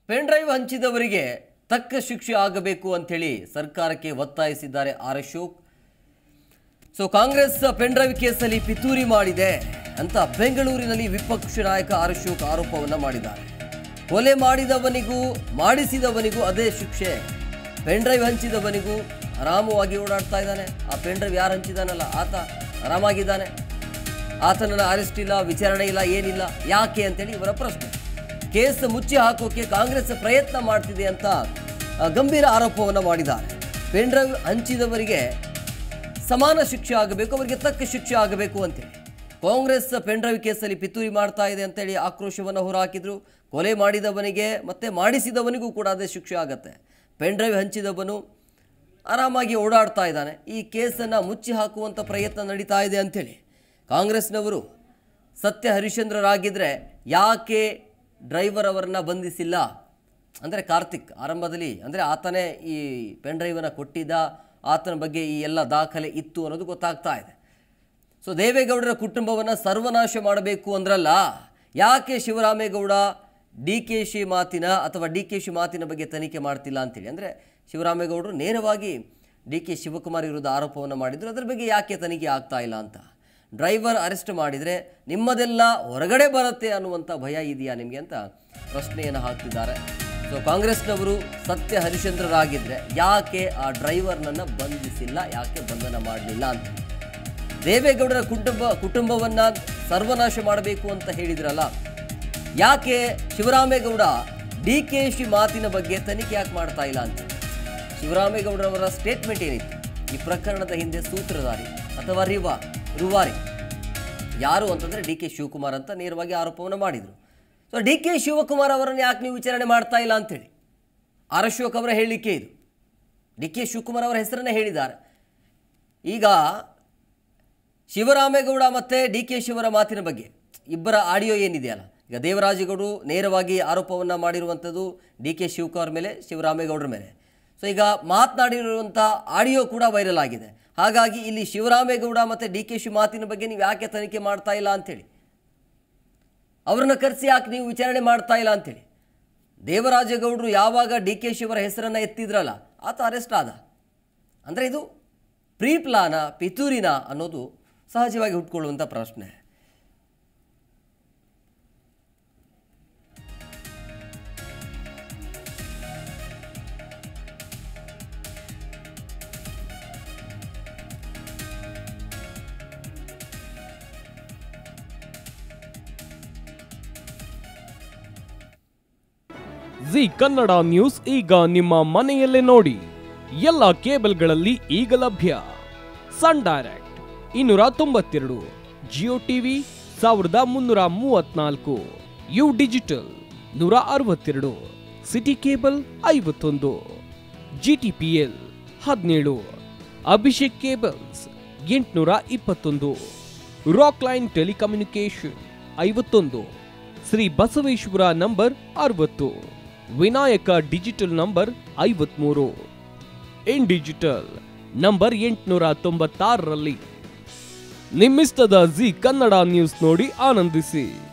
Pen drive ಹಂಚಿದವರಿಗೆ ತಕ್ಕ ಶಿಕ್ಷೆ ಆಗಬೇಕು ಅಂತ ಹೇಳಿ ಸರ್ಕಾರಕ್ಕೆ ಒತ್ತಾಯಿಸಿದ್ದಾರೆ R Ashok. Congress pen drive ಕೇಸಲ್ಲಿ ಪಿತೂರಿ ಮಾಡಿದೆ ಅಂತ ಬೆಂಗಳೂರಿನಲ್ಲಿ ವಿಪಕ್ಷ ನಾಯಕ ಆರ್ ಅಶೋಕ್ ಆರೋಪವನ್ನು ಮಾಡಿದ್ದಾರೆ. ಕೊಲೆ ಮಾಡಿದವನಿಗೂ ಮಾಡಿಸಿದವನಿಗೂ ಅದೇ ಶಿಕ್ಷೆ. ಪೆನ್ ಡ್ರೈವ್ ಹಂಚಿದವನಿಗೂ ಆರಾಮವಾಗಿ ಓಡಾಡ್ತಾ ಇದ್ದಾನೆ. ಆ ಪೆನ್ ಡ್ರೈವ್ ಯಾರು ಹಂಚಿದಾನಲ್ಲ ಆತ ಆರಾಮಾಗಿದ್ದಾನೆ. ಆತನನ್ನು ಅರೆಸ್ಟ್ ಇಲ್ಲ, ವಿಚಾರಣೆ ಇಲ್ಲ, ಏನಿಲ್ಲ. ಯಾಕೆ ಅಂತೇಳಿ ಇವರ ಪ್ರಶ್ನೆ. ಕೇಸ್ ಮುಚ್ಚಿ ಹಾಕೋಕೆ ಕಾಂಗ್ರೆಸ್ ಪ್ರಯತ್ನ ಮಾಡ್ತಿದೆ ಅಂತ ಗಂಭೀರ ಆರೋಪವನ್ನು ಮಾಡಿದ್ದಾರೆ. ಪೆನ್ ಡ್ರೈವ್ ಹಂಚಿದವರಿಗೆ ಸಮಾನ ಶಿಕ್ಷೆ ಆಗಬೇಕು, ಅವರಿಗೆ ತಕ್ಕ ಶಿಕ್ಷೆ ಆಗಬೇಕು ಅಂತೇಳಿ ಕಾಂಗ್ರೆಸ್ ಪೆನ್ ಡ್ರೈವ್ ಕೇಸಲ್ಲಿ ಪಿತೂರಿ ಮಾಡ್ತಾ ಇದೆ ಅಂತೇಳಿ ಆಕ್ರೋಶವನ್ನು ಹೊರಹಾಕಿದ್ರು. ಕೊಲೆ ಮಾಡಿದವನಿಗೆ ಮತ್ತು ಮಾಡಿಸಿದವನಿಗೂ ಕೂಡ ಅದೇ ಶಿಕ್ಷೆ ಆಗುತ್ತೆ. ಪೆನ್ ಡ್ರೈವ್ ಹಂಚಿದವನು ಆರಾಮಾಗಿ ಓಡಾಡ್ತಾ ಇದ್ದಾನೆ. ಈ ಕೇಸನ್ನು ಮುಚ್ಚಿ ಹಾಕುವಂಥ ಪ್ರಯತ್ನ ನಡೀತಾ ಇದೆ ಅಂಥೇಳಿ ಕಾಂಗ್ರೆಸ್ನವರು ಸತ್ಯ ಹರಿಶ್ಚಂದ್ರರಾಗಿದ್ದರೆ ಯಾಕೆ ಡ್ರೈವರ್ ಅವರನ್ನು ಬಂಧಿಸಿಲ್ಲ ಅಂದರೆ ಕಾರ್ತಿಕ್ ಆರಂಭದಲ್ಲಿ ಅಂದರೆ ಆತನೇ ಈ ಪೆನ್ ಡ್ರೈವನ್ನು ಕೊಟ್ಟಿದ್ದ, ಆತನ ಬಗ್ಗೆ ಈ ಎಲ್ಲ ದಾಖಲೆ ಇತ್ತು ಅನ್ನೋದು ಗೊತ್ತಾಗ್ತಾ ಇದೆ. ದೇವೇಗೌಡರ ಕುಟುಂಬವನ್ನು ಸರ್ವನಾಶ ಮಾಡಬೇಕು ಅಂದ್ರಲ್ಲ, ಯಾಕೆ ಶಿವರಾಮೇಗೌಡ ಡಿ ಕೆ ಶಿ ಮಾತಿನ ಬಗ್ಗೆ ತನಿಖೆ ಮಾಡ್ತಿಲ್ಲ ಅಂತೇಳಿ. ಅಂದರೆ ಶಿವರಾಮೇಗೌಡರು ನೇರವಾಗಿ ಡಿ ಕೆ ಶಿವಕುಮಾರ್ ವಿರುದ್ಧ ಆರೋಪವನ್ನು ಮಾಡಿದರು. ಅದರ ಬಗ್ಗೆ ಯಾಕೆ ತನಿಖೆ ಆಗ್ತಾ ಇಲ್ಲ ಅಂತ. ಡ್ರೈವರ್ ಅರೆಸ್ಟ್ ಮಾಡಿದರೆ ನಿಮ್ಮದೆಲ್ಲ ಹೊರಗಡೆ ಬರುತ್ತೆ ಅನ್ನುವಂಥ ಭಯ ಇದೆಯಾ ನಿಮಗೆ ಅಂತ ಪ್ರಶ್ನೆಯನ್ನು ಹಾಕ್ತಿದ್ದಾರೆ. ಕಾಂಗ್ರೆಸ್ನವರು ಸತ್ಯ ಹರಿಶ್ಚಂದ್ರರಾಗಿದ್ದರೆ ಯಾಕೆ ಆ ಡ್ರೈವರ್ನನ್ನು ಬಂಧಿಸಿಲ್ಲ, ಯಾಕೆ ಬಂಧನ ಮಾಡಲಿಲ್ಲ ಅಂತ. ದೇವೇಗೌಡರ ಕುಟುಂಬವನ್ನು ಸರ್ವನಾಶ ಮಾಡಬೇಕು ಅಂತ ಹೇಳಿದ್ರಲ್ಲ, ಯಾಕೆ ಶಿವರಾಮೇಗೌಡ ಡಿ ಕೆ ಶಿ ಮಾತಿನ ಬಗ್ಗೆ ತನಿಖೆ ಯಾಕೆ ಮಾಡ್ತಾ ಇಲ್ಲ ಅಂತ. ಶಿವರಾಮೇಗೌಡರವರ ಸ್ಟೇಟ್ಮೆಂಟ್ ಏನಿತ್ತು, ಈ ಪ್ರಕರಣದ ಹಿಂದೆ ಸೂತ್ರಧಾರಿ ಅಥವಾ ರೂವಾರಿ ಯಾರು ಅಂತಂದರೆ ಡಿ ಕೆ ಶಿವಕುಮಾರ್ ಅಂತ ನೇರವಾಗಿ ಆರೋಪವನ್ನು ಮಾಡಿದರು. ಡಿ ಕೆ ಶಿವಕುಮಾರ್ ಅವರನ್ನು ಯಾಕೆ ನೀವು ವಿಚಾರಣೆ ಮಾಡ್ತಾ ಇಲ್ಲ ಅಂತೇಳಿ ಆರ್ ಅಶೋಕ್ ಅವರ ಹೇಳಿಕೆ ಇದು. ಡಿ ಕೆ ಶಿವಕುಮಾರ್ ಅವರ ಹೆಸರನ್ನೇ ಹೇಳಿದ್ದಾರೆ. ಈಗ ಶಿವರಾಮೇಗೌಡ ಮತ್ತು ಡಿ ಕೆ ಶಿವರ ಮಾತಿನ ಬಗ್ಗೆ ಇಬ್ಬರ ಆಡಿಯೋ ಏನಿದೆಯಲ್ಲ, ಈಗ ದೇವರಾಜೇಗೌಡರು ನೇರವಾಗಿ ಆರೋಪವನ್ನು ಮಾಡಿರುವಂಥದ್ದು ಡಿ ಕೆ ಶಿವಕುಮಾರ್ ಮೇಲೆ, ಶಿವರಾಮೇಗೌಡರ ಮೇಲೆ. ಈಗ ಮಾತನಾಡಿರುವಂಥ ಆಡಿಯೋ ಕೂಡ ವೈರಲ್ ಆಗಿದೆ. ಹಾಗಾಗಿ ಇಲ್ಲಿ ಶಿವರಾಮೇಗೌಡ ಮತ್ತು ಡಿ ಕೆ ಶಿ ಮಾತಿನ ಬಗ್ಗೆ ನೀವು ಯಾಕೆ ತನಿಖೆ ಮಾಡ್ತಾ ಇಲ್ಲ ಅಂಥೇಳಿ, ಅವ್ರನ್ನ ಕರೆಸಿ ಯಾಕೆ ನೀವು ವಿಚಾರಣೆ ಮಾಡ್ತಾ ಇಲ್ಲ ಅಂಥೇಳಿ. ದೇವರಾಜೇಗೌಡರು ಯಾವಾಗ ಡಿ ಕೆ ಶಿವರ ಹೆಸರನ್ನು ಎತ್ತಿದ್ರಲ್ಲ, ಆತ ಅರೆಸ್ಟ್ ಆದ. ಅಂದರೆ ಇದು ಪ್ರೀ ಪ್ಲಾನ, ಪಿತೂರಿನ ಅನ್ನೋದು ಸಹಜವಾಗಿ ಹುಟ್ಕೊಳ್ಳುವಂಥ ಪ್ರಶ್ನೆ. ಜಿ ಕನ್ನಡ ನ್ಯೂಸ್ ಈಗ ನಿಮ್ಮ ಮನೆಯಲ್ಲೇ ನೋಡಿ. ಎಲ್ಲ ಕೇಬಲ್ಗಳಲ್ಲಿ ಈಗ ಲಭ್ಯ. Sun Direct 292, Jio TV 1334, U Digital 162, City Cable 51, GTPL 17, Abhishek cables 821, Rockline telecommunication 51, Shri Basaveshwara number 60, Vinayaka digital number 53, In Digital number 896ರಲ್ಲಿ. ನಿಮ್ಮಿಸ್ತದ ಜಿ ಕನ್ನಡ ನ್ಯೂಸ್ ನೋಡಿ ಆನಂದಿಸಿ.